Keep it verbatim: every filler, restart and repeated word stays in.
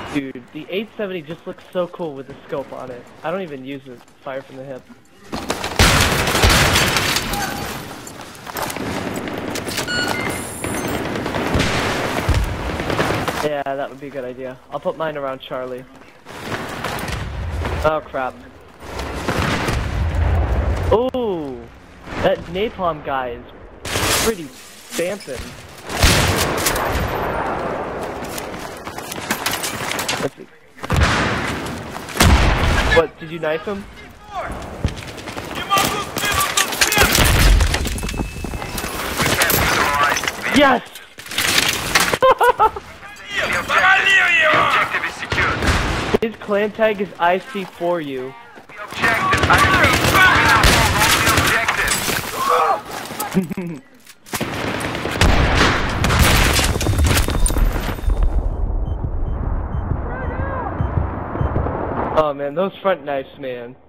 Dude, the eight seventy just looks so cool with the scope on it. I don't even use it. Fire from the hip. Yeah, that would be a good idea. I'll put mine around Charlie. Oh crap. Ooh, that napalm guy is pretty stamping. Let's see. What, did you knife him? Yes! His clan tag is I C for you. Oh man, those front knives, man.